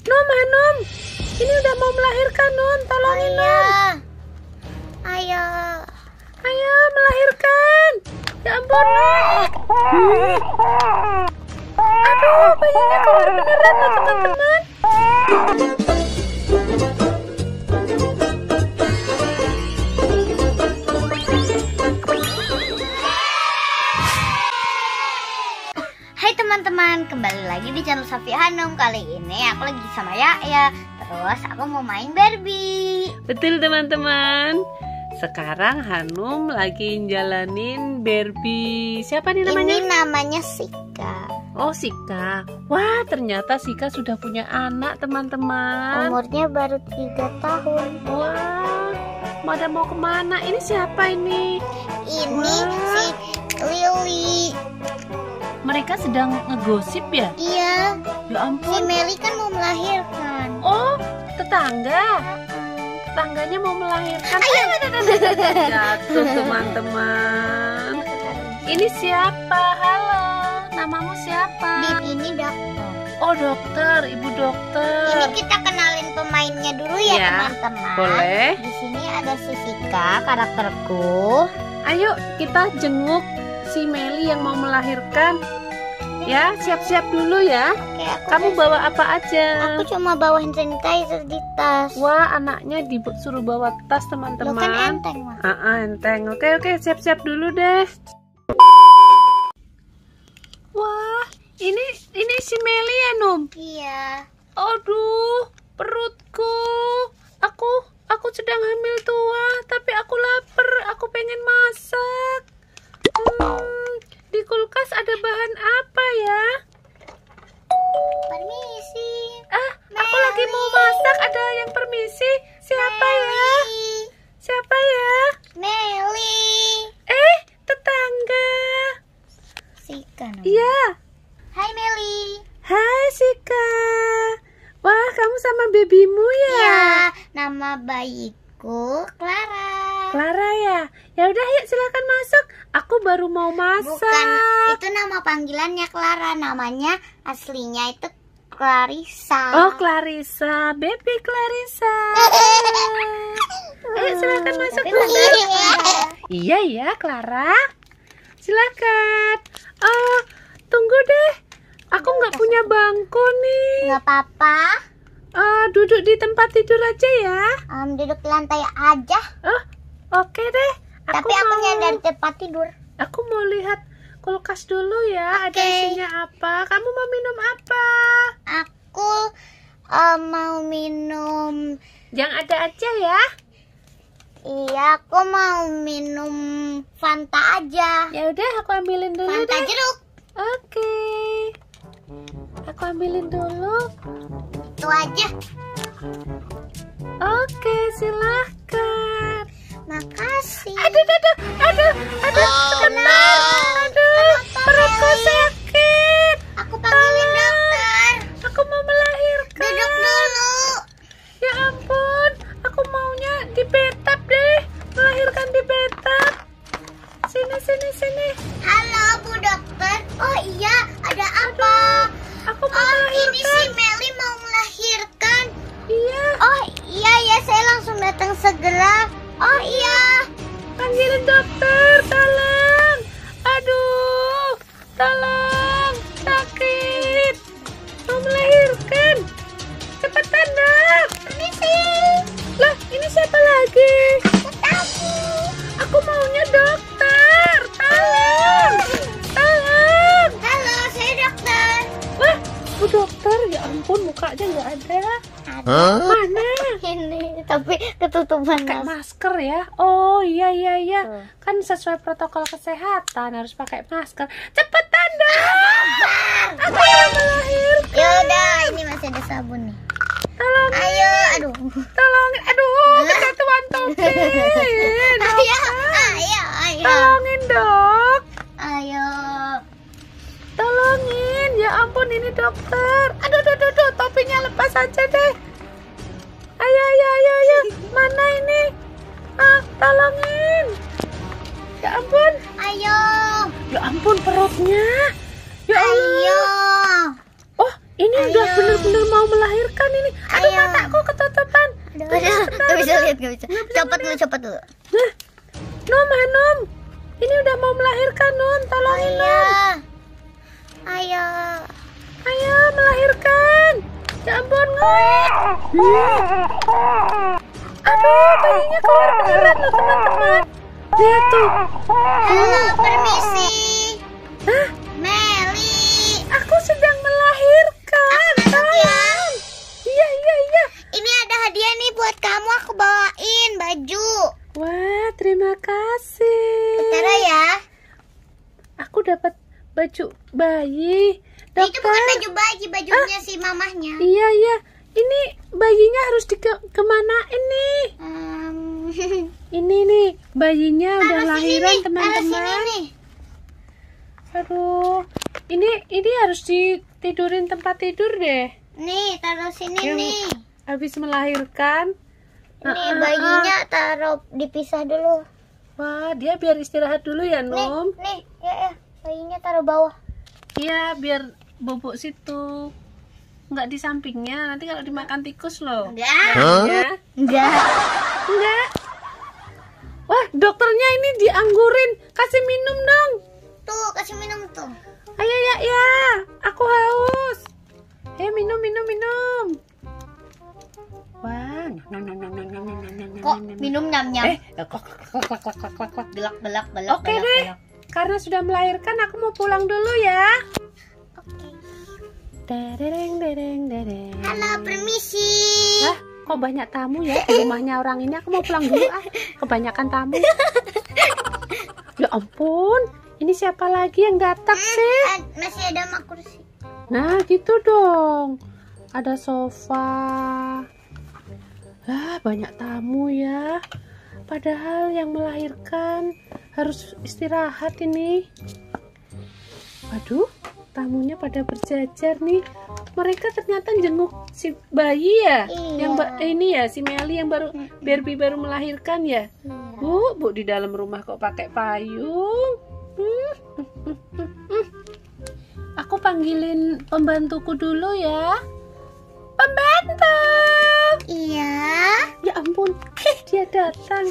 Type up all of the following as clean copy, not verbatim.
Hanum, ini udah mau melahirkan, Nun. Tolongin, Nun. Ayo. Ayo, melahirkan. Ya ampun, Nun. Aduh, bayinya keluar beneran loh, teman-teman. Hai teman-teman, kembali lagi di channel Safi Hanum. Kali ini aku lagi sama Yaya. Terus aku mau main Barbie. Betul teman-teman. Sekarang Hanum lagi jalanin Barbie. Siapa nih namanya? Ini namanya Sika. Oh, Sika. Wah, ternyata Sika sudah punya anak teman-teman. Umurnya baru 3 tahun. Wah, pada mau kemana? Ini siapa ini? Ini si Lily. Mereka sedang ngegosip ya? Iya. Ya Si ampun. Meli kan mau melahirkan. Oh, tetangga. Tetangganya mau melahirkan. Jatuh teman-teman. Ini siapa? Halo, namamu siapa? Ini dokter. Oh, dokter, ibu dokter. Ini kita kenalin pemainnya dulu ya, Ya, teman-teman. boleh. Di sini ada si Sika, karakterku. Ayo kita jenguk si Meli yang mau melahirkan. Ya, siap-siap dulu ya. Oke, aku Kamu bawa apa aja? Aku cuma bawa hand sanitizer di tas. Wah, anaknya disuruh bawa tas Lo kan teman-teman. enteng, Mas. Enteng. Oke, siap-siap dulu deh. Wah, ini si Meli ya, Num. Iya. Aduh, perutku. Aku sedang hamil tua, tapi aku lapar. Aku pengen masak. Di kulkas ada bahan apa ya? Permisi. Aku lagi mau masak. Ada yang permisi. Siapa ya? Siapa ya? Meli. Tetangga. Sika. Iya. Hai Meli. Hai Sika. Wah, kamu sama bebimu ya? Iya. Nama bayiku Clara. Clara ya. Ya udah, yuk silakan masuk. Aku baru mau masak. Bukan, itu nama panggilannya Clara. Namanya aslinya itu Clarissa. Oh, Clarissa, baby Clarissa. Ayo silakan masuk. Iya ya, Clara. Silakan. Oh, tunggu deh. Aku nggak punya bangku nih. Nggak apa-apa. Duduk di tempat tidur aja ya. Duduk di lantai aja. Oh, oke deh. Tapi aku nyadar tempat tidur. Aku mau lihat kulkas dulu ya. Ada Oke. isinya apa? Kamu mau minum apa? Aku mau minum. Yang ada aja ya. Iya, aku mau minum Fanta aja. Ya udah, aku ambilin dulu Fanta deh. jeruk. Oke. Aku ambilin dulu. Itu aja. Oke, silahkan. Makasih. Aduh, sebentar. Aduh, perutku sakit. Aku panggilin dokter. Aku mau melahirkan. Duduk dulu. Ya ampun, aku maunya di bathtub deh. Melahirkan di bathtub. Sini. Halo Bu Dokter. Oh iya, ada apa? Aku mau melahirkan. Ini si Meli mau melahirkan. Iya, Oh iya ya, saya langsung datang segera. Oh iya. panggilin dokter, tolong. Aduh, tolong, sakit. Mau melahirkan. Cepetan, Dok. Permisi. Lah, ini siapa lagi? Aku tahu. Aku maunya dokter. Tolong. Halo, saya dokter. Wah, Bu dokter, ya ampun, mukanya nggak ada. Mana? Ini tapi ketutupan Pakai mas. masker ya? Oh iya. Tuh. Kan sesuai protokol kesehatan harus pakai masker. Cepetan, Dok. Aku mau melahirkan. Yaudah, ini masih ada sabun nih. Tolong. Ayo, aduh. Tolongin. Aduh, kejatuhan topi. Ayo. Tolongin, Dok. Ayo. Tolongin. Ya ampun, ini dokter. Aduh, topinya lepas aja deh. Ayo. Mana ini? Tolongin. Ya ampun. Ayo. Ya ampun, perutnya. Ya Allah. Ayo. Oh, ini udah Ayo. benar-benar mau melahirkan nggak bisa. Copot dulu. Nah, Nom, Hanum, ini udah mau melahirkan, Nom. Tolongin, Nom. Ayo. Ayo melahirkan. Ya ampun, aduh, bayinya keluar beneran loh, teman-teman. Lihat tuh. Halo, permisi. Hah? Meli. Aku sedang melahirkan. Aku masuk ya. Iya. Ini ada hadiah nih buat kamu. Aku bawain baju. Wah, terima kasih. Tara ya. Aku dapat baju bayi. Itu Dokter. bukan baju bayi, bajunya si mamahnya. Iya. Ini bayinya harus kemanain nih? Ini nih, bayinya udah lahiran, teman-teman. Aduh, ini harus ditidurin tempat tidur deh. Nih, taruh sini Yang nih. Habis melahirkan. Ini bayinya taruh dipisah dulu. Wah, dia biar istirahat dulu ya, Nom. Nih, ya. Bayinya taruh bawah. Iya, biar bobok situ. Nggak di sampingnya, nanti kalau dimakan tikus loh. Enggak. Enggak. Wah, dokternya ini dianggurin. Kasih minum dong. Tuh, kasih minum tuh. Ayo ya. Aku haus. Ayo minum. Wah, Kok minum nyam-nyam? kok. Gelak. Oke deh. Karena sudah melahirkan, aku mau pulang dulu ya. Dereng. Halo, permisi. Lah, kok banyak tamu ya di rumahnya orang ini? Aku mau pulang dulu kebanyakan tamu. Ya ampun, ini siapa lagi yang datang sih? Masih ada mak kursi. Nah, gitu dong. Ada sofa. Banyak tamu ya. Padahal yang melahirkan harus istirahat ini. Waduh, tamunya pada berjajar nih. Mereka ternyata jenguk si bayi ya. Iya. Yang ini ya, si Meli yang Barbie baru melahirkan ya. Bu, di dalam rumah kok pakai payung. Aku panggilin pembantuku dulu ya. Pembantu. Iya. Ya ampun, dia datang.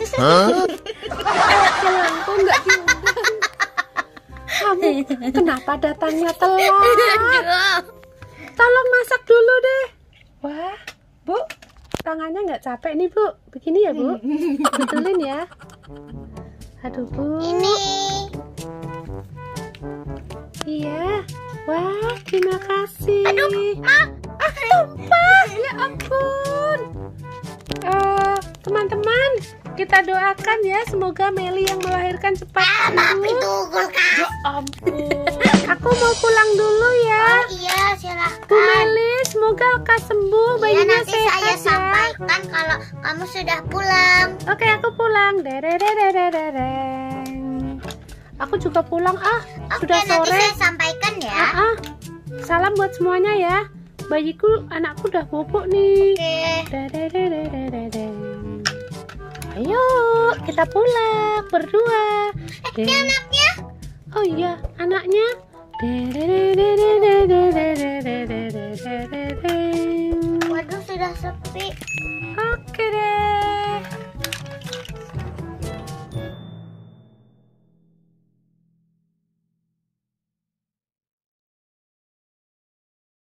Lampu nggak diundang. Kamu kenapa datangnya telat? Tolong masak dulu deh. Wah, Bu, tangannya nggak capek nih, Bu. Begini ya, Bu. Betulin ya. Aduh, Bu. Ini. Iya. Wah, terima kasih. Aduh, tumpah. Ya ampun. Teman-teman, kita doakan ya, semoga Meli yang melahirkan cepat maaf sembuh. itu kulkas. Ya ampun. Aku mau pulang dulu ya. Oh iya, silakan. Bu Meli, semoga lekas sembuh, Iya, bayinya nanti sehat saya ya. sampaikan kalau kamu sudah pulang. Oke, aku pulang. Dereng. Aku juga pulang. Oke, Sudah nanti sore. saya sampaikan ya. Salam buat semuanya ya. Bayiku, anakku udah bobok nih. Oke. Ayo, kita pulang berdua. Ini anaknya. Oh iya, anaknya. Waduh, sudah sepi.